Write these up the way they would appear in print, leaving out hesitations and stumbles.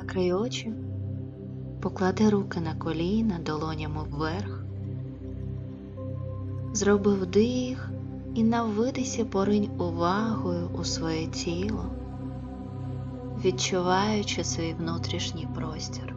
закрий очі, поклади руки на коліна долонями вверх, зроби вдих і на видисі поринь увагою у своє тіло, відчуваючи свій внутрішній простір.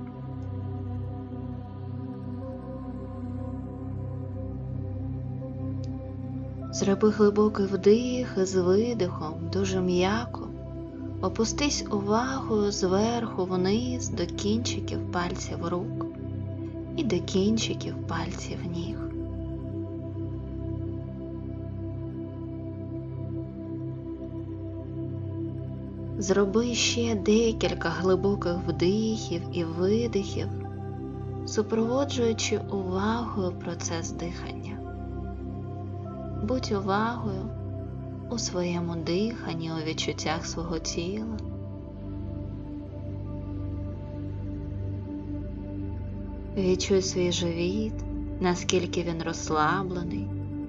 Зроби глибокий вдих і з видихом дуже м'яко опустись увагою зверху вниз до кінчиків пальців рук і до кінчиків пальців ніг. Зроби ще декілька глибоких вдихів і видихів, супроводжуючи увагою процес дихання. Будь увагою у своєму диханні, у відчуттях свого тіла. Відчуй свій живіт, наскільки він розслаблений.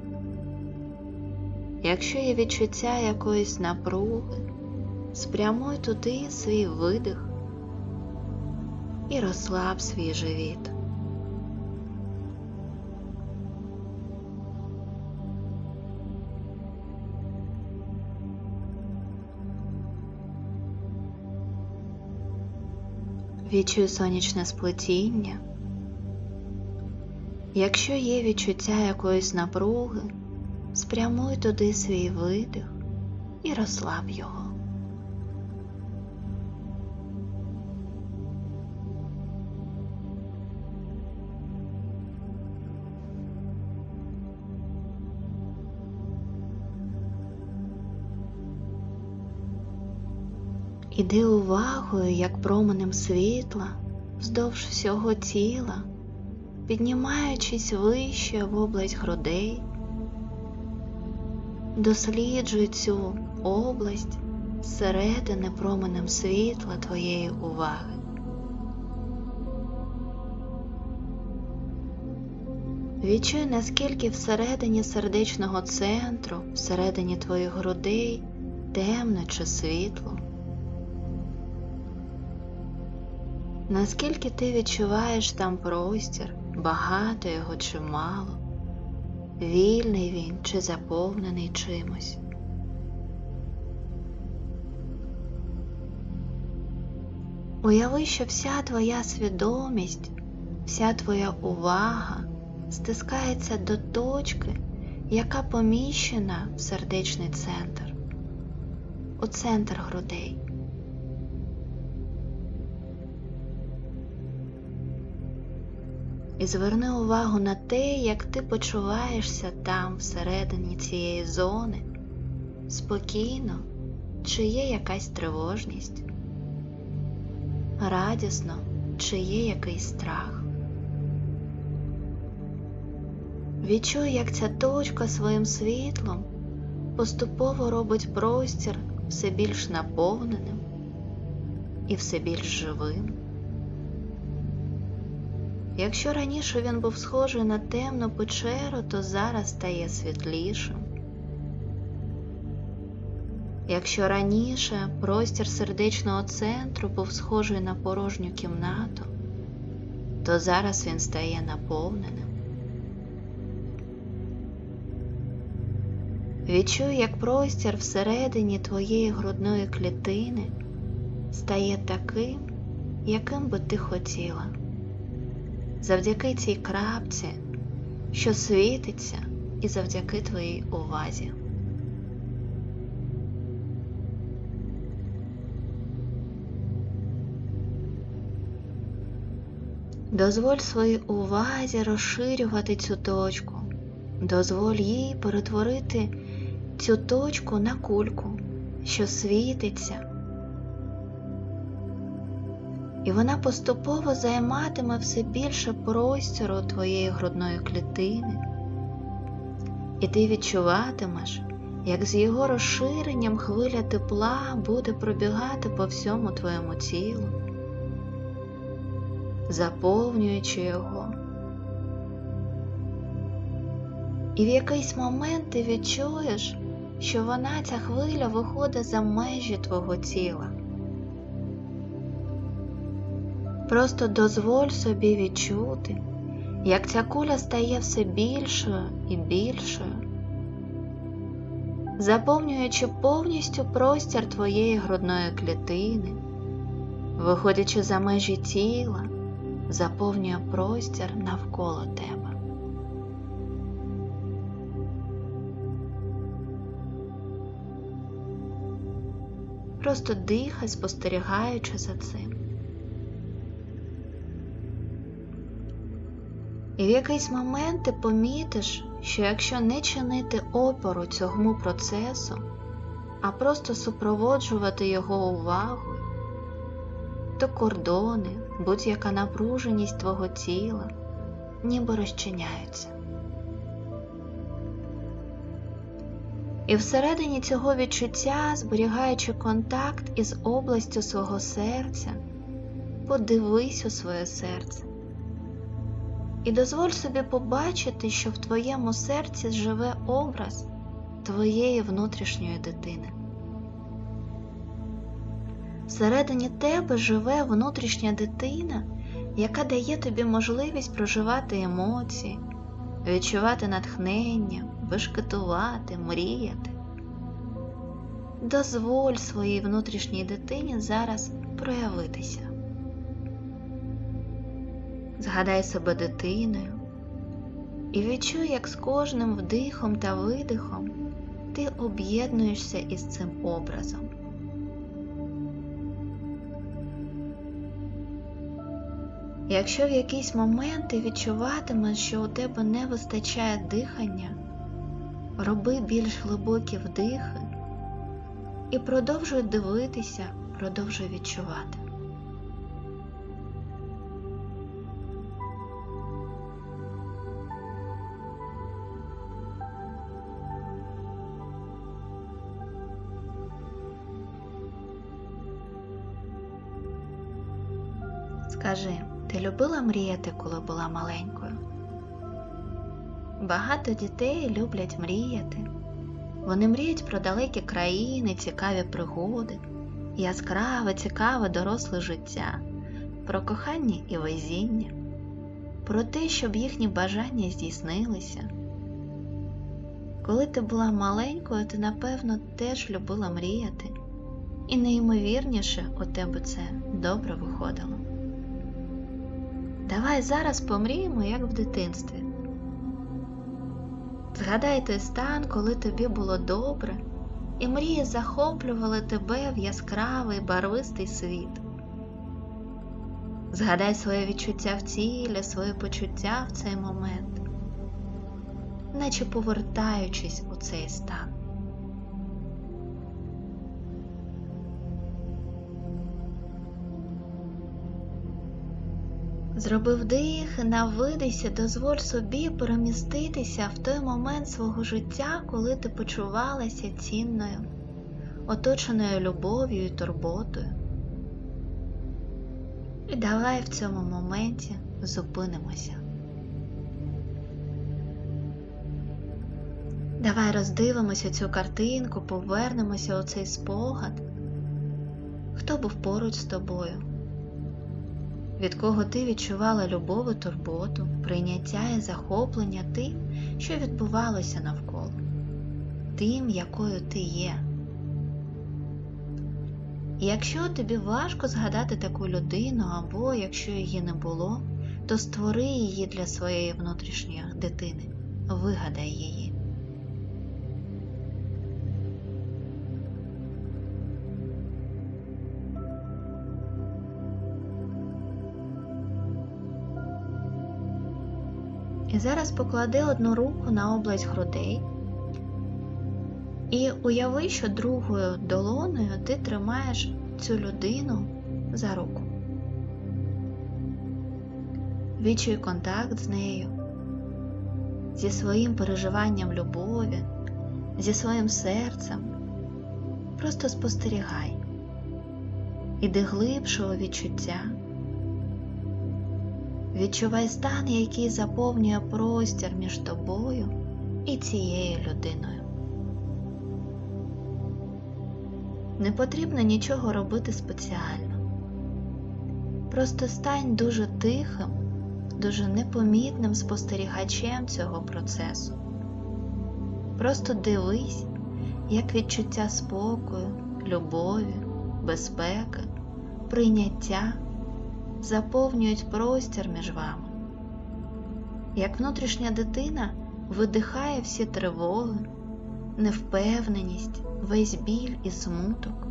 Якщо є відчуття якоїсь напруги, спрямуй туди свій видих і розслаб свій живіт. Відчуй сонячне сплетіння. Якщо є відчуття якоїсь напруги, спрямуй туди свій видих і розслаб його. Іди увагою, як променем світла вздовж всього тіла, піднімаючись вище в область грудей, досліджуй цю область зсередини променем світла твоєї уваги. Відчуй, наскільки всередині сердечного центру, всередині твоїх грудей темно чи світло. Наскільки ти відчуваєш там простір, багато його чи мало, вільний він чи заповнений чимось. Уяви, що вся твоя свідомість, вся твоя увага стискається до точки, яка поміщена в сердечний центр, у центр грудей. І зверни увагу на те, як ти почуваєшся там, всередині цієї зони, спокійно, чи є якась тривожність, радісно, чи є якийсь страх. Відчуй, як ця точка своїм світлом поступово робить простір все більш наповненим і все більш живим. Якщо раніше він був схожий на темну печеру, то зараз стає світлішим. Якщо раніше простір сердечного центру був схожий на порожню кімнату, то зараз він стає наповненим. Відчуй, як простір всередині твоєї грудної клітини стає таким, яким би ти хотіла. Завдяки цій крапці, що світиться, і завдяки твоїй увазі. Дозволь своїй увазі розширювати цю точку. Дозволь їй перетворити цю точку на кульку, що світиться. І вона поступово займатиме все більше простору твоєї грудної клітини. І ти відчуватимеш, як з його розширенням хвиля тепла буде пробігати по всьому твоєму тілу, заповнюючи його. І в якийсь момент ти відчуєш, що ця хвиля виходить за межі твого тіла. Просто дозволь собі відчути, як ця куля стає все більшою і більшою, заповнюючи повністю простір твоєї грудної клітини, виходячи за межі тіла, заповнює простір навколо тебе. Просто дихай, спостерігаючи за цим. І в якийсь момент ти помітиш, що якщо не чинити опору цьому процесу, а просто супроводжувати його увагою, то кордони, будь-яка напруженість твого тіла ніби розчиняються. І всередині цього відчуття, зберігаючи контакт із областю свого серця, подивись у своє серце. І дозволь собі побачити, що в твоєму серці живе образ твоєї внутрішньої дитини. Всередині тебе живе внутрішня дитина, яка дає тобі можливість проживати емоції, відчувати натхнення, бешкетувати, мріяти. Дозволь своїй внутрішній дитині зараз проявитися. Згадай себе дитиною і відчуй, як з кожним вдихом та видихом ти об'єднуєшся із цим образом. Якщо в якийсь момент ти відчуватимеш, що у тебе не вистачає дихання, роби більш глибокі вдихи і продовжуй дивитися, продовжуй відчувати. Скажи, ти любила мріяти, коли була маленькою? Багато дітей люблять мріяти. Вони мріють про далекі країни, цікаві пригоди, яскраве, цікаве доросле життя, про кохання і везіння, про те, щоб їхні бажання здійснилися. Коли ти була маленькою, ти, напевно, теж любила мріяти, і найімовірніше у тебе це добре виходило. Давай зараз помріємо, як в дитинстві. Згадай той стан, коли тобі було добре, і мрії захоплювали тебе в яскравий, барвистий світ. Згадай своє відчуття в тілі, своє почуття в цей момент, наче повертаючись у цей стан. Зроби вдих і на видихі дозволь собі переміститися в той момент свого життя, коли ти почувалася цінною, оточеною любов'ю і турботою. І давай в цьому моменті зупинимося. Давай роздивимося цю картинку, повернемося у цей спогад. Хто був поруч з тобою? Від кого ти відчувала любов і турботу, прийняття і захоплення тим, що відбувалося навколо, тим, якою ти є. І якщо тобі важко згадати таку людину, або якщо її не було, то створи її для своєї внутрішньої дитини, вигадай її. І зараз поклади одну руку на область грудей і уяви, що другою долонею ти тримаєш цю людину за руку. Відчуй контакт з нею, зі своїм переживанням любові, зі своїм серцем. Просто спостерігай. Іди глибше у відчуття. Відчувай стан, який заповнює простір між тобою і цією людиною. Не потрібно нічого робити спеціально. Просто стань дуже тихим, дуже непомітним спостерігачем цього процесу. Просто дивись, як відчуття спокою, любові, безпеки, прийняття заповнюють простір між вами. Як внутрішня дитина видихає всі тривоги, невпевненість, весь біль і смуток.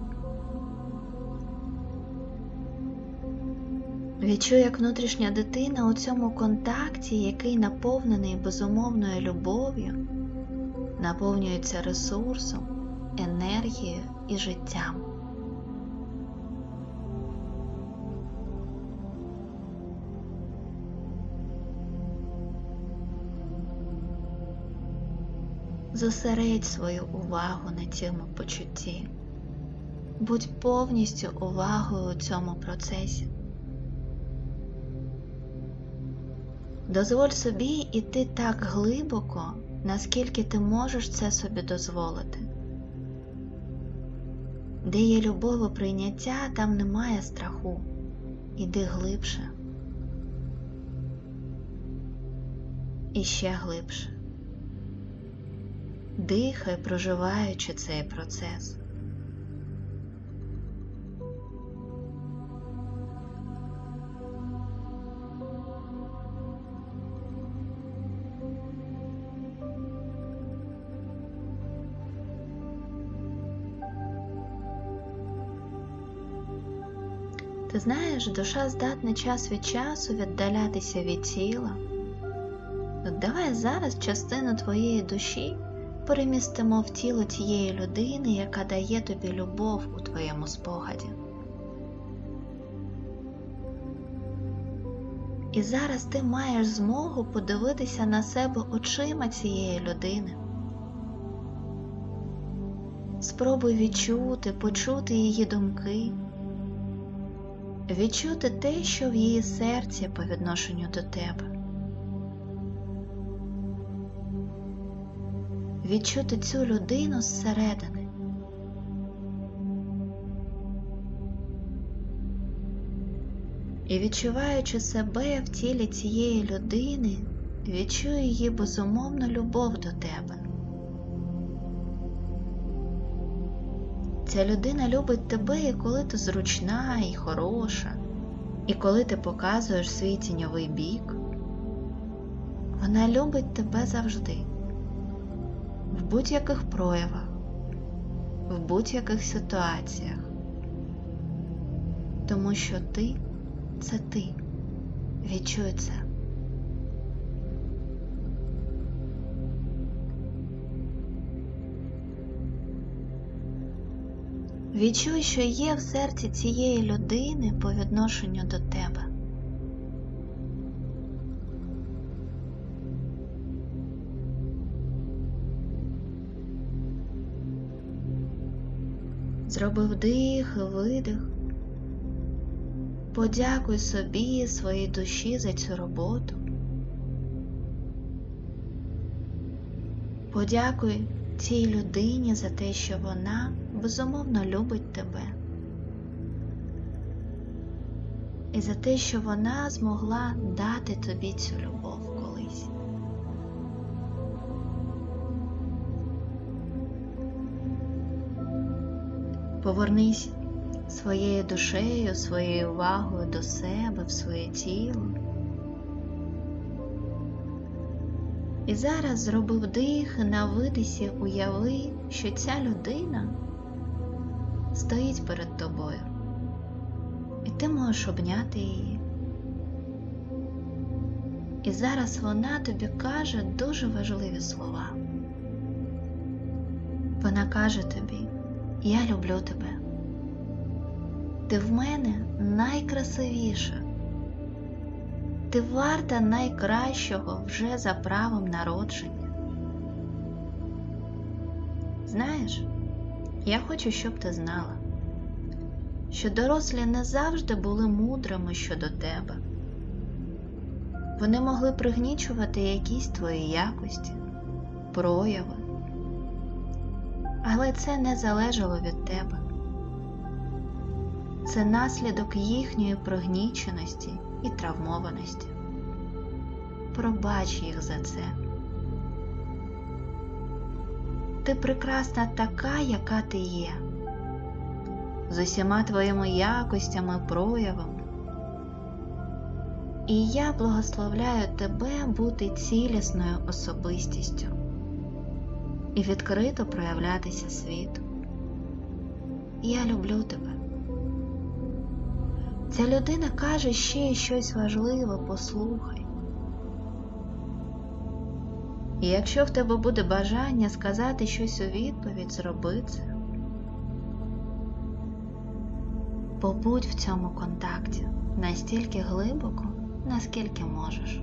Відчуй, як внутрішня дитина у цьому контакті, який наповнений безумовною любов'ю, наповнюється ресурсом, енергією і життям. Зосередь свою увагу на цьому почутті. Будь повністю увагою у цьому процесі. Дозволь собі іти так глибоко, наскільки ти можеш це собі дозволити. Де є любов і прийняття, там немає страху. Іди глибше. І ще глибше. Дихай, проживаючи цей процес. Ти знаєш, душа здатна час від часу віддалятися від тіла. От давай зараз частину твоєї душі перемістимо в тіло тієї людини, яка дає тобі любов у твоєму спогаді. І зараз ти маєш змогу подивитися на себе очима цієї людини. Спробуй відчути, почути її думки. Відчути те, що в її серці по відношенню до тебе. Відчути цю людину зсередини. І відчуваючи себе в тілі цієї людини, відчуй її безумовну любов до тебе. Ця людина любить тебе і коли ти зручна і хороша, і коли ти показуєш свій тіньовий бік. Вона любить тебе завжди, в будь-яких проявах, в будь-яких ситуаціях. Тому що ти – це ти. Відчуй це. Відчуй, що є в серці цієї людини по відношенню до тебе. Зроби вдих і видих. Подякуй собі, своїй душі за цю роботу. Подякуй цій людині за те, що вона безумовно любить тебе. І за те, що вона змогла дати тобі цю любов колись. Повернись своєю душею, своєю увагою до себе, в своє тіло. І зараз зроби вдих і на видисі уяви, що ця людина стоїть перед тобою. І ти можеш обняти її. І зараз вона тобі каже дуже важливі слова. Вона каже тобі: «Я люблю тебе. Ти в мене найкрасивіша. Ти варта найкращого вже за правом народження». Знаєш, я хочу, щоб ти знала, що дорослі не завжди були мудрими щодо тебе. Вони могли пригнічувати якісь твої якості, прояви, але це не залежало від тебе. це наслідок їхньої пригніченості і травмованості. Пробач їх за це. Ти прекрасна така, яка ти є, з усіма твоїми якостями, проявами. І я благословляю тебе бути цілісною особистістю і відкрито проявлятися світу. Я люблю тебе. Ця людина каже ще щось важливе, послухай. І якщо в тебе буде бажання сказати щось у відповідь, зроби це. Побудь в цьому контакті настільки глибоко, наскільки можеш.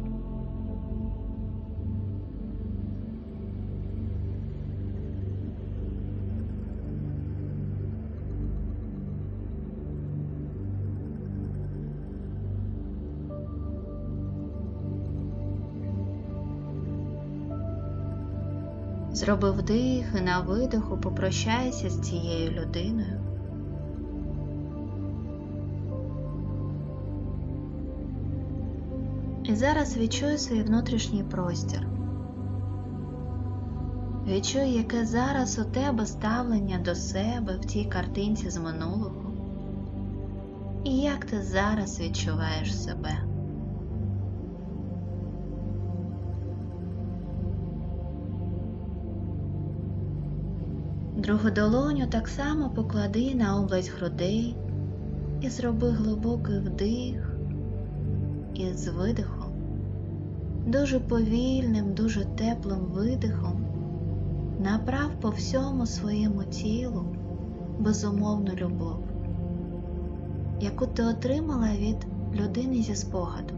Зроби вдих і на видиху попрощайся з цією людиною. І зараз відчуй свій внутрішній простір. Відчуй, яке зараз у тебе ставлення до себе в тій картинці з минулого. І як ти зараз відчуваєш себе. Другу долоню так само поклади на область грудей і зроби глибокий вдих і з видихом, дуже повільним, дуже теплим видихом направ по всьому своєму тілу безумовну любов, яку ти отримала від людини зі спогаду.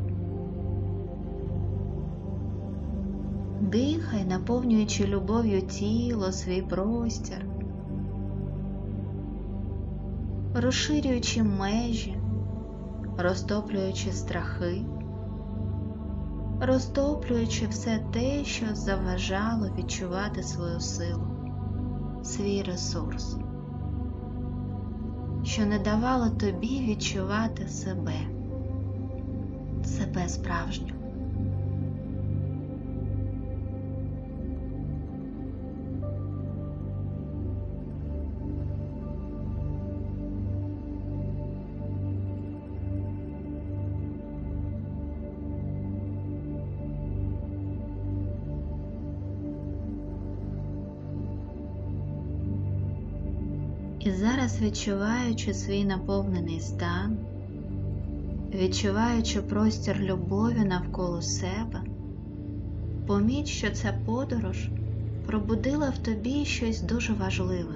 Дихай, наповнюючи любов'ю тіло, свій простір, розширюючи межі, розтоплюючи страхи, розтоплюючи все те, що заважало відчувати свою силу, свій ресурс, що не давало тобі відчувати себе справжню. І зараз, відчуваючи свій наповнений стан, відчуваючи простір любові навколо себе, поміть, що ця подорож пробудила в тобі щось дуже важливе.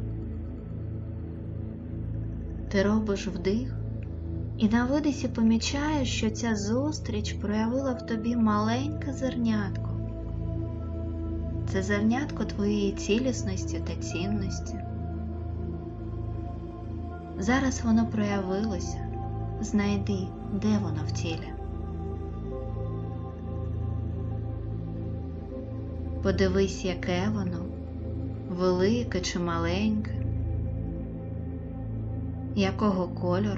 Ти робиш вдих і на видисі помічаєш, що ця зустріч проявила в тобі маленьке зернятко. Це зернятко твоєї цілісності та цінності. Зараз воно проявилося. Знайди, де воно в тілі. Подивись, яке воно, велике чи маленьке, якого кольору.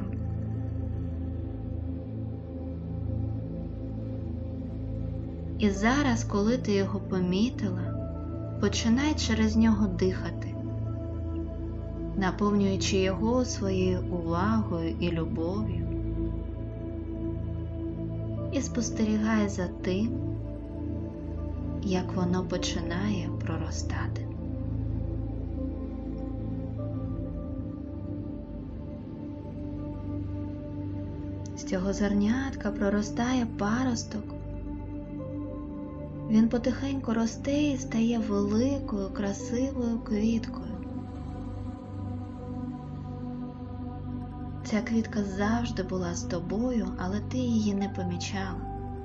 І зараз, коли ти його помітила, починай через нього дихати, наповнюючи його своєю увагою і любов'ю. І спостерігай за тим, як воно починає проростати. З цього зернятка проростає паросток. Він потихеньку росте і стає великою, красивою квіткою. Ця квітка завжди була з тобою, але ти її не помічала.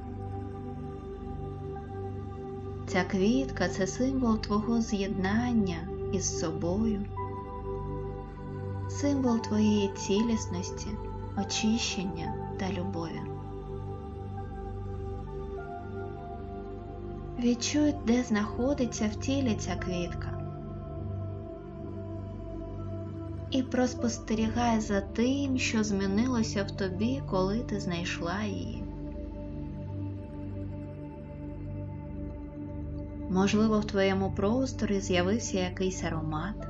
Ця квітка – це символ твого з'єднання із собою, символ твоєї цілісності, очищення та любові. Відчуй, де знаходиться в тілі ця квітка. і проспостерігай за тим, що змінилося в тобі, коли ти знайшла її. Можливо, в твоєму просторі з'явився якийсь аромат.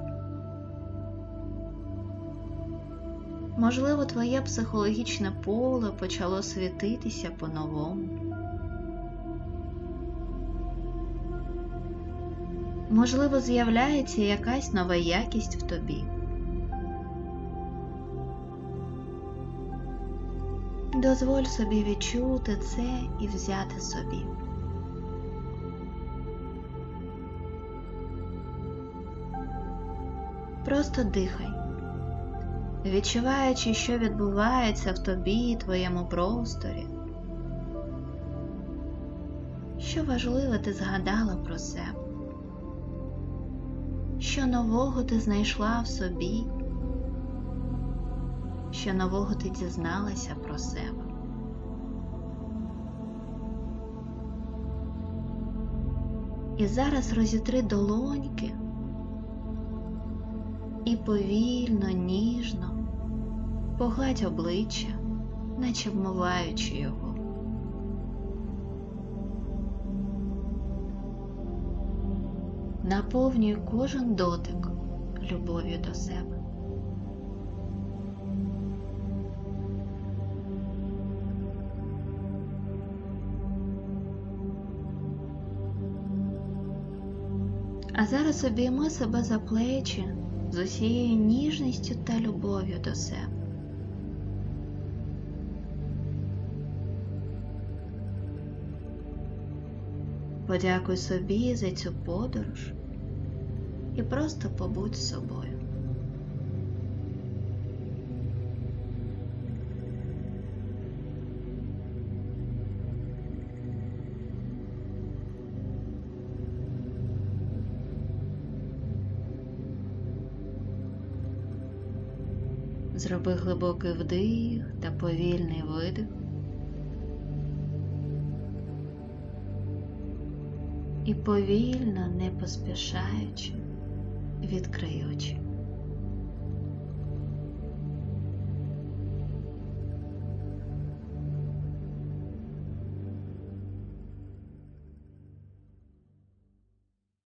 Можливо, твоє психологічне поле почало світитися по-новому. Можливо, з'являється якась нова якість в тобі. Дозволь собі відчути це і взяти собі. Просто дихай, відчуваючи, що відбувається в тобі і твоєму просторі. Що важливе ти згадала про себе? Що нового ти знайшла в собі? Що нового ти дізналася про себе? І зараз розітри долоньки і повільно, ніжно погладь обличчя, наче вмиваючи його. Наповнюй кожен дотик любов'ю до себе. А зараз обійми себе за плечі з усією ніжністю та любов'ю до себе. Подякуй собі за цю подорож і просто побудь з собою. Зроби глибокий вдих та повільний видих. І повільно, не поспішаючи, відкрий очі.